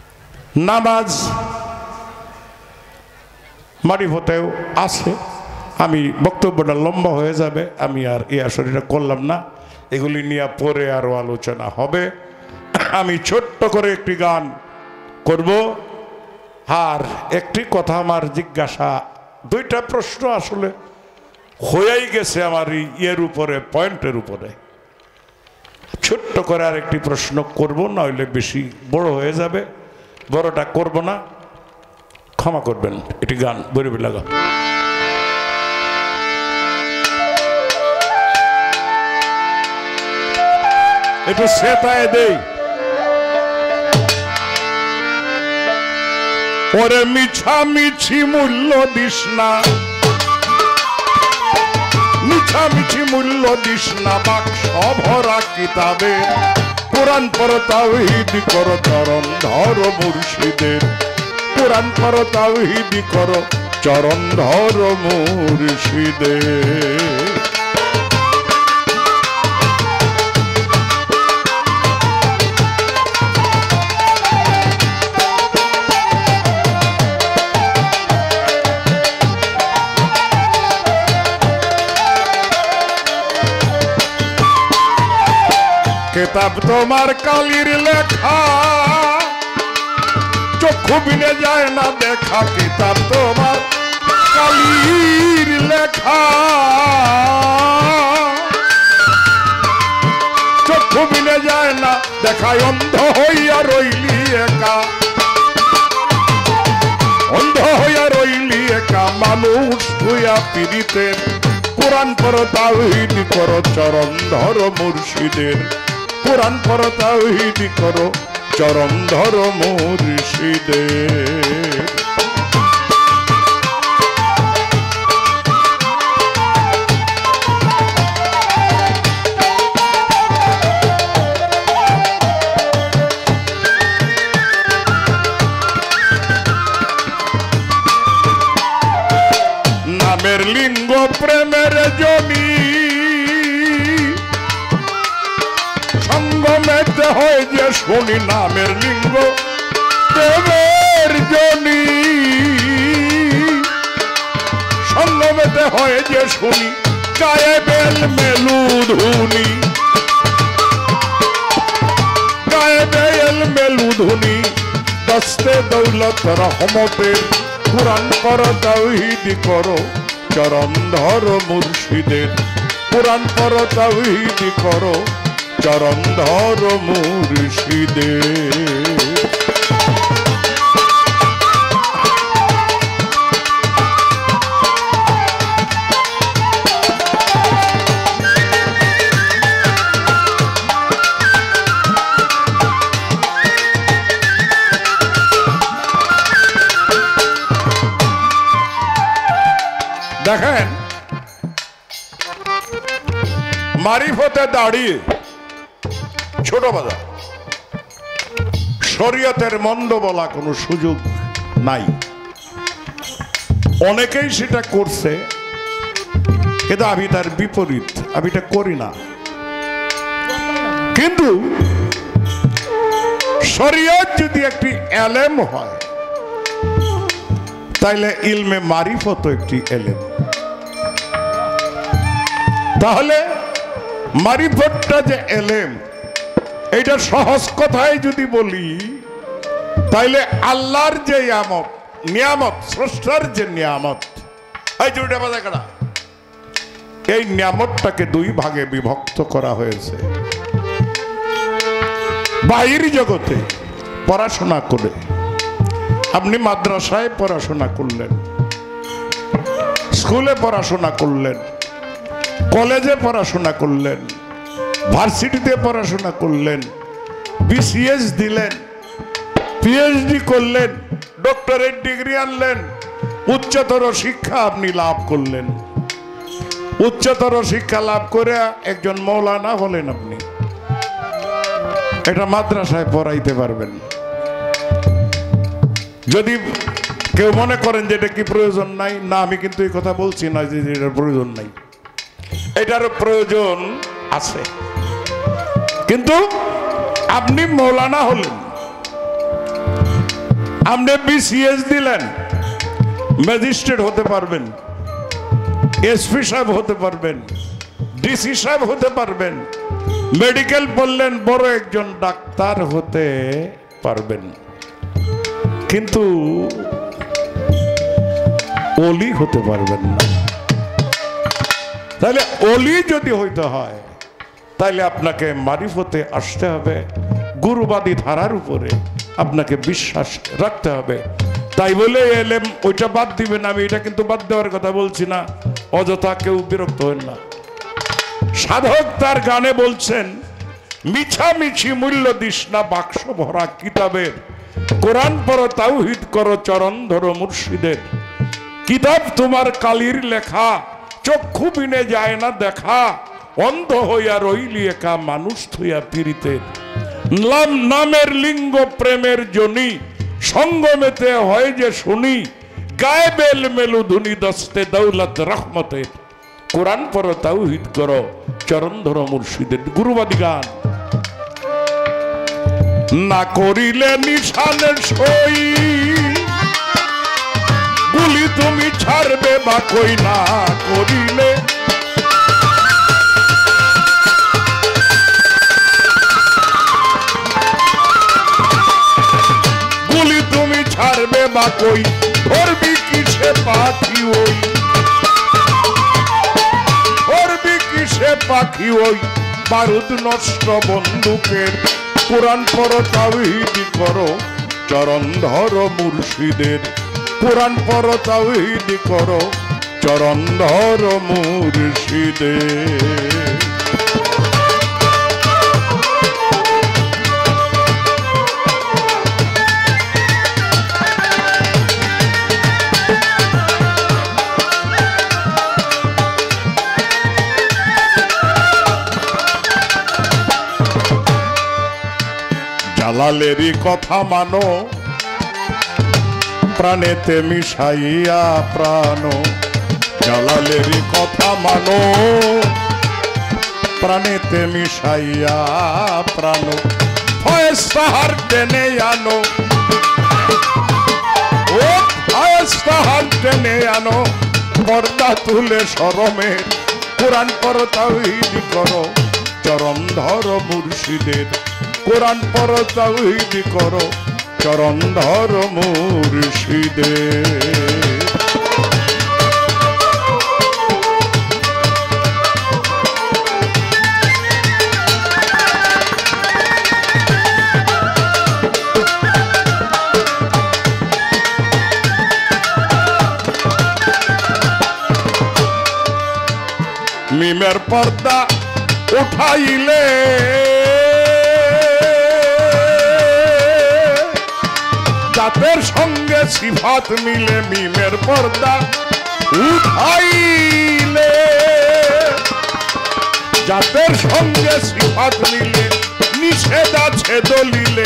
নামাজ মারিফতেও আছে, আমি বক্তব্যটা লম্বা হয়ে যাবে, আমি আর এই আসরটা করলাম না, এগুলি নিয়ে পরে আরও আলোচনা হবে। আমি ছোট্ট করে একটি গান করব। আর একটি কথা আমার জিজ্ঞাসা, দুইটা প্রশ্ন আসলে হয়েই গেছে আমার ইয়ের উপরে, পয়েন্টের উপরে। ছোট্ট করে আর একটি প্রশ্ন করব, না হইলে বেশি বড় হয়ে যাবে, বড়টা করব না, ক্ষমা করবেন। এটি গান বৈরবী লাগা। একটু সেটায় দেই। ওরে মিছামিছি মূল্য দিস না, মিছামিছি মূল্য দিস না, বাক্স ভরা কিতাবে কোরআন পর তাওহীদ কর, চরণ ধর মুর্শিদের। কোরআন পর তাওহীদ কর, চরণ ধর মুর্শিদের। কিতাব তোমার কালির লেখা, চক্ষু বিনে যায় না দেখা। কিতাব তোমার কালির লেখা, চক্ষু বিনে যায় না দেখায়। অন্ধ হইয়া রইলি একা, অন্ধ হইয়া রইলি একা, মানুষ হইয়া পীড়িতের। কোরআন পর তাওহীদ কর, চরণ ধর মুর্শিদের। কোরআন পর তাওহীদ কর, চরণ ধর মুর্শিদের। নামের লিঙ্গ প্রেমের জমি, সঙ্গমেতে হয় যে শুনি। নামের লিঙ্গ প্রেমের জনি, সঙ্গমেতে হয় যে শুনি। গায়ে বেল মেলু ধুনি, গায়ে বেল মেলু ধুনি। দস্তে দৌলত রহমতের, কোরআন পর তাওহীদ করো, চরণ ধর মুর্শিদের। কোরআন পর তাওহীদ করো, চরণ ধর মুর্শিদের। দেখেন, মারিফতে দাঁড়িয়ে ছোট বাধা, শরীয়তের মন্দ বলা কোনো সুযোগ নাই। অনেকেই সেটা করছে, কিন্তু আমি তার বিপরীত, আমি এটা করি না। কিন্তু শরীয়ত যদি একটি এলেম হয়, তাইলে ইলমে মারিফত একটি এলেম। তাহলে মারিফতটা যে এলেম, এইটা সহজ কথায় যদি বলি, তাইলে আল্লাহর যে নিয়ামত, নিয়ামত স্রষ্টার যে নিয়ামত, এই দুইটা বাজা কাটা, এই নিয়ামতটাকে দুই ভাগে বিভক্ত করা হয়েছে। বাহির জগতে পড়াশোনা করে, আপনি মাদ্রাসায় পড়াশোনা করলেন, স্কুলে পড়াশোনা করলেন, কলেজে পড়াশোনা করলেন, ভার্সিটিতে পড়াশোনা করলেন, বিসিএস দিলেন, পিএইচডি করলেন, ডক্টরেট ডিগ্রি আনলেন, উচ্চতর শিক্ষা আপনি লাভ করলেন। উচ্চতর শিক্ষা লাভ করে একজন মৌলানা হলেন আপনি, এটা মাদ্রাসায় পড়াইতে পারবেন। যদি কেউ মনে করেন যে এটা কি প্রয়োজন নাই, না, আমি কিন্তু এই কথা বলছি না যে এটার প্রয়োজন নাই, এটার প্রয়োজন আছে। কিন্তু আপনি মৌলানা হলেন, আপনি বিসিএস দিলেন, ম্যাজিস্ট্রেট হতে পারবেন, এসপি সাহেব হতে পারবেন, ডিসি সাহেব হতে পারবেন, মেডিকেল পড়লেন বড় একজন ডাক্তার হতে পারবেন, কিন্তু অলি হতে পারবেন না। তাহলে অলি যদি হইতে হয় তাহলে আপনাকে মারিফতে আসতে হবে, গুরুবাদী ধারার উপরে আপনাকে বিশ্বাস রাখতে হবে। তাই বলে এলেম ওইটা বাদ দিবেন, আমি এটা কিন্তু বাদ দেওয়ার কথা বলছি না, অযথা কেউ বিরক্ত হন না। সাধক তার গানে বলছেন, মিছামিছি মূল্য দিস না বাক্স ভরা কিতাবের, কোরআন পড়ো তাওহীদ করো চরণ ধরো মুর্শিদের। কিতাব তোমার কালির লেখা, চক্ষু বিনে যায় না দেখা, অন্ধ হইয়া রইলি একা মানুষ থইয়া পীড়িতের। নাম নামের লিঙ্গ প্রেমের জনি, সঙ্গমেতে হয় যে শুনি, গায়ে বেল মেলু ধুনি দস্তে দৌলত রহমতের। কোরআন পড়ো তাওহীদ করো চরণ ধরো মুর্শিদের। গুরুবাদী গান। না করিলে নিশানের সই, গুলি তুমি ছাড়বে বা কই, না করিলে গুলি তুমি ছাড়বে বা কই, ধরবি কিসে পাখি ওই, ধরবি কিসে পাখি ওই, বারুদ নষ্ট বন্দুকের। কোরআন পড়ো তাওহীদ করো চরণ ধরো মুর্শিদের। কোরআন পড়ো তাওহীদ করো চরণ ধরো মুর্শিদের। জালালেরই কথা মানো, প্রাণেতে মিশাইয়া প্রাণ। জালালেরই কথা মানো, প্রাণেতে মিশাইয়া প্রাণ। ফয়েস্তাহার টেনে আনো, ও ফয়েস্তাহার টেনে আনো, পর্দা তুলে শরমের। কোরআন পড়ো তাওহীদ করো চরণ ধরো মুর্শিদের। কোরআন পড়ো তাওহীদ করো চরণ ধরো মুর্শিদের। মিমের পর্দা উঠাইলে জাতের সঙ্গে সিফাত মিলে। মিমের পর্দা উঠাইলে জাতের সঙ্গে সিফাত মিলে। নিষেধ আছে দলিলে,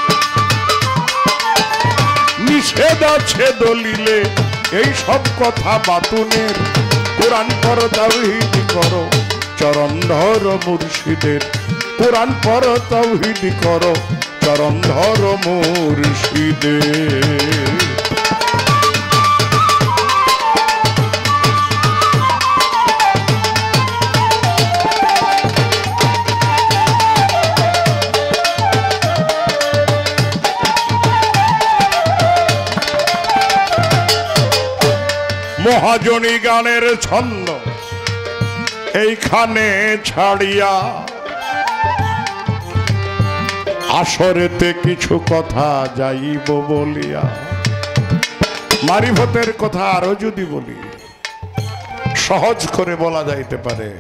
নিষেধ আছে দলিলে, এই সব কথা বাতুনের। কোরআন পড়ো তাওহীদ করো চরণ ধরো মুর্শিদের। কোরআন পড়ো তাওহীদ করো চরণ ধরো মুর্শিদের। মহাজনী গানের ছন্দ এইখানে ছাড়িয়া, আসরেতে কিছু কথা যাইব বলিয়া। মারিফতের কথা আরো যদি বলি, সহজ করে বলা যাইতে পারে।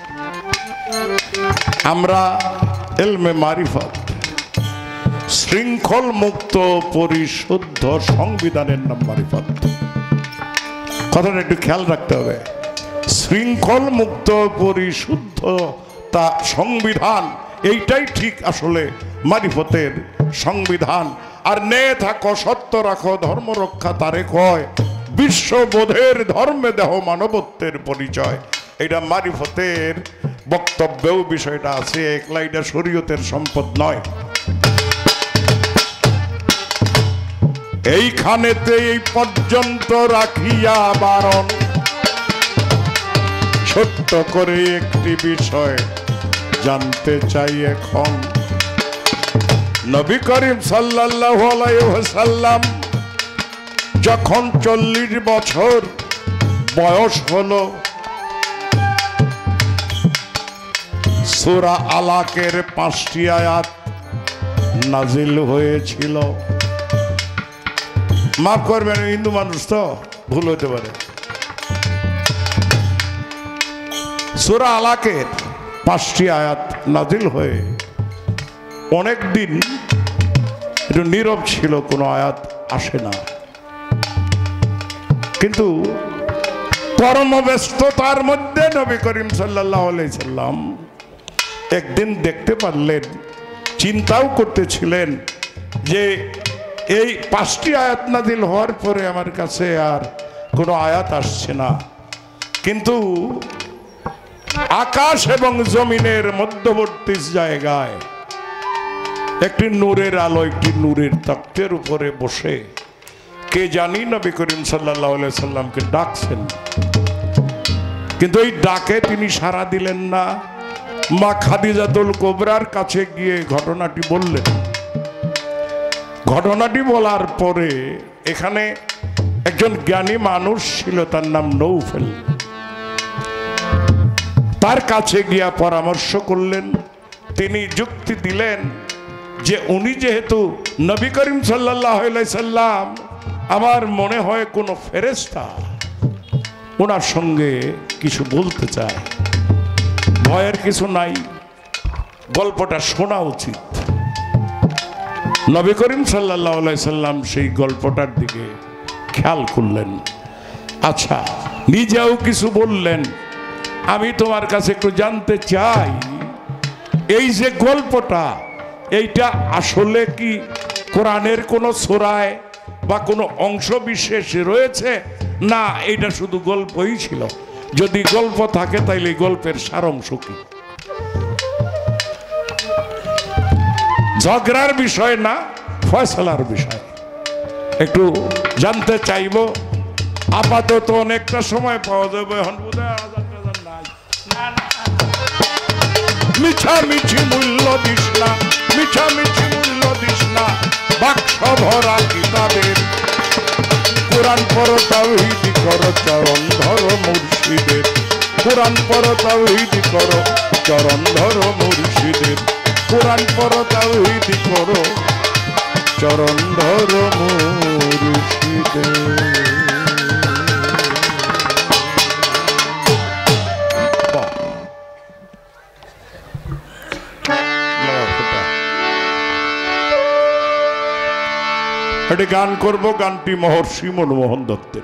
আমরা এলমে মারিফত, শৃঙ্খল মুক্ত পরিশুদ্ধ সংবিধানের নাম মারিফত। কথাটা একটু খেয়াল রাখতে হবে। শৃঙ্খল মুক্ত পরিশুদ্ধ তা সংবিধান, এইটাই ঠিক আসলে মারিফতের সংবিধান। আর ন্যায় থাকো সত্য রাখো ধর্ম রক্ষা তারে কয়, বিশ্ববোধের ধর্মে দেহ মানবত্বের পরিচয়। এটা মারিফতের বক্তব্যেও বিষয়টা আছে, একলা এটা শরীয়তের সম্পদ নয়। এইখানেতে এই পর্যন্ত রাখিয়া বারণ, ছোট্ট করে একটি বিষয় জানতে চাই এখন। নবী করিম সাল্লাল্লাহু আলাইহি ওয়াসাল্লাম যখন চল্লিশ বছর বয়স হলো, সূরা আলাকের পাঁচটি আয়াত নাজিল হয়েছিল। মাফ করবেন, হিন্দু মানুষ তো ভুল হতে পারে। সূরা আলাকের পাঁচটি আয়াত নাজিল হয়ে অনেক দিন একটু নীরব ছিল, কোনো আয়াত আসে না। কিন্তু কর্মব্যস্ততার মধ্যে নবী করিম সাল্লাল্লাহু আলাইহি সাল্লাম একদিন দেখতে পারলেন, চিন্তাও করতেছিলেন যে এই পাঁচটি আয়াত নাজিল হওয়ার পরে আমার কাছে আর কোনো আয়াত আসছে না। কিন্তু আকাশ এবং জমিনের মধ্যবর্তী জায়গায় একটি নূরের আলো, একটি নূরের তক্তের উপরে বসে কে জানি নবী করিম সাল্লাল্লাহু আলাইহি সাল্লামকে ডাকছেন। কিন্তু এই ডাকে তিনি সাড়া দিলেন না। মা খাদিজাতুল কুবরার কাছে গিয়ে ঘটনাটি বললেন। ঘটনাটি বলার পরে এখানে একজন জ্ঞানী মানুষ ছিল, তার নাম নৌফেল। তার কাছে গিয়া পরামর্শ করলেন। তিনি যুক্তি দিলেন যে উনি যেহেতু নবী করিম সাল্লাল্লাহু আলাইহি সাল্লাম, আমার মনে হয় কোনো ফেরেশতা ওনার সঙ্গে কিছু বলতে চায়। ভয়ের কিছু নাই, গল্পটা শোনা উচিত। নবী করিম সাল্লাল্লাহু আলাইহি সাল্লাম সেই গল্পটার দিকে খেয়াল করলেন। আচ্ছা, নিজেও কিছু বললেন, আমি তোমার কাছে একটু জানতে চাই, এই যে গল্পটা, এইটা আসলে কি কোরআনের কোনো সূরায় বা কোনো অংশ বিশেষে রয়েছে, না এটা শুধু গল্পই ছিল? যদি গল্প থাকে তাইলে গল্পের সারাংশ কি? ঝগড়ার বিষয় না, ফয়সালার বিষয় একটু জানতে চাইব। আপাতত অনেকটা সময় পাওয়া যাবে, মিছামিছি মূল্য দিস না, মিছামিছি মূল্য দিস না বাক্স ভরা কিতাবের। কোরআন পড়ো, তাওহীদ করো, চরণ ধরো মুর্শিদের। কোরআন পড়ো, তাওহীদ করো, চরণ ধরো মুর্শিদের। কোরআন পড়ো, তাওহীদ করো, চরণ ধরো মুর্শিদের। একটি গান করব, গানটি মহর্ষি মনমোহন দত্তের।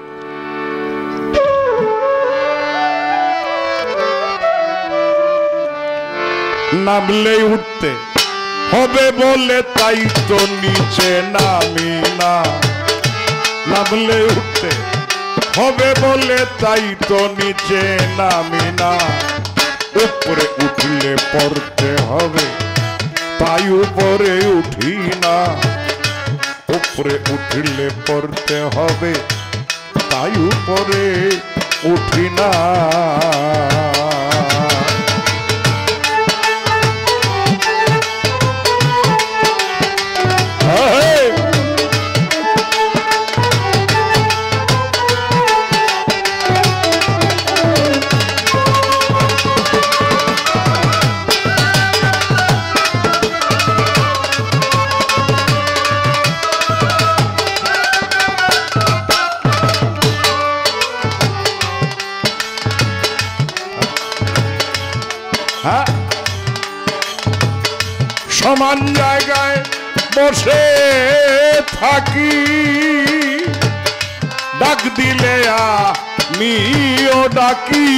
নামলে উঠতে হবে বলে তাই তো নিচে নামি না। নামলে উঠতে হবে বলে তাই তো নিচে নামি না। উপরে উঠলে পড়তে হবে তাই উপরে উঠি না। উপরে উঠলে পড়তে হবে তাই উপরে উঠি না। সমান জায়গায় বসে থাকি, ডাক দিলে আমিও ডাকি।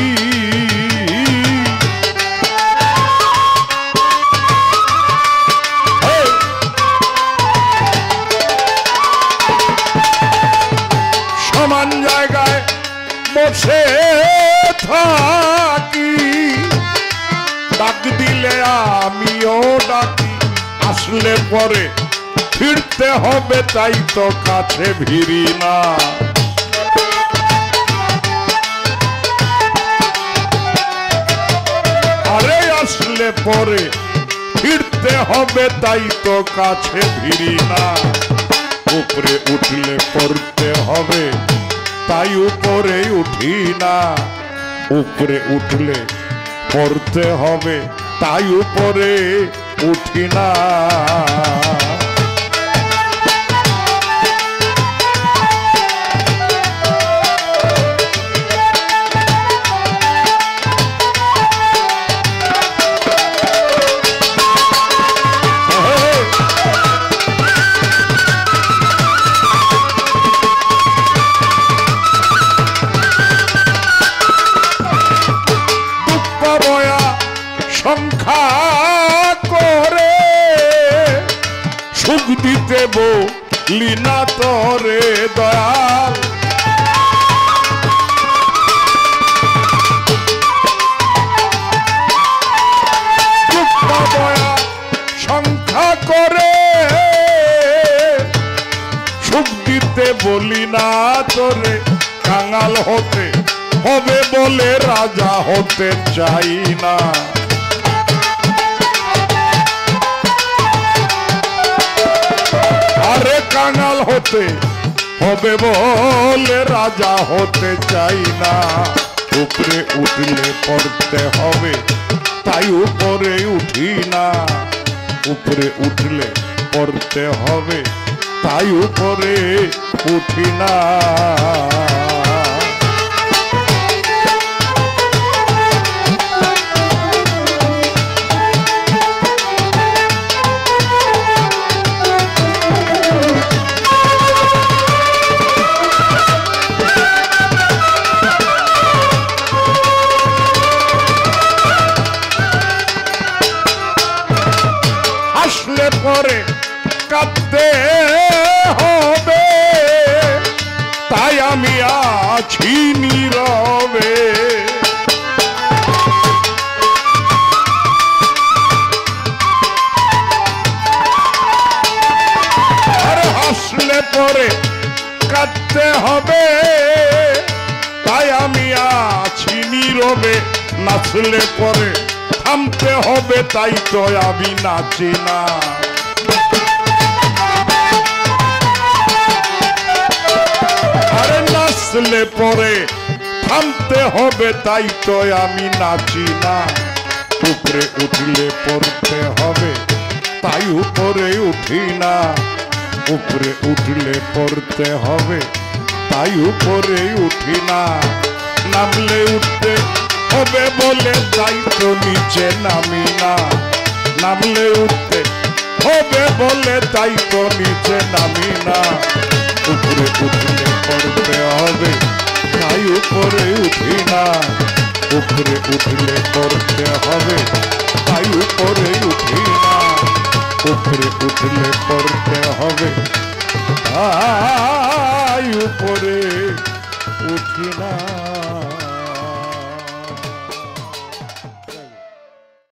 সমান জায়গায় বসে থাকি, ডাক দিলে আমিও ডাকি। আসলে পরে ফিরতে হবে তাই তো কাছে ভিড়ি না। হাসলে পরে ফিরতে হবে, তাই তো কাছে ফিরি না। উপরে উঠলে পড়তে হবে, তাই উপরে উঠি না। উপরে উঠলে পড়তে হবে, তাই উপরে উঠি না। সংখ্যা করে সুখ দিতে বলি না তোরে দয়াল। সংখ্যা করে সুখ দিতে বলি না তোরে, কাঙাল হতে হবে বলে রাজা হতে চাই না। আরে কাঙাল হতে হবে বলে রাজা হতে চাই না। উপরে উঠলে পড়তে হবে, তাই উপরে উঠি না। উপরে উঠলে পড়তে হবে, তাই উপরে উঠি না। হাসলে পরে কাঁদতে হবে, তাই আমি আছি নীরবে। আরে হাসলে পরে কাঁদতে হবে, তাই আমি আছি নীরবে। নাচলে পরে থামতে হবে, তাই তো আমি নাচি না। আরে নাচলে পরে থামতে হবে, তাই তো আমি নাচি না। উপরে উঠলে পড়তে হবে, তাই উপরে উঠি না। উপরে উঠলে পড়তে হবে, তাই উপরে উঠি না। নামলে উঠতে হবে বলে তাই তো নিচে নামি না। নামলে উঠতে হবে বলে তাই তো নিচে নামি না। উপরে উঠলে পড়তে হবে, তাই উপরে উঠি না। উপরে উঠলে পড়তে হবে, তাই উপরে উঠি না। উপরে উঠলে পড়তে হবে, তাই উপরে উঠি না।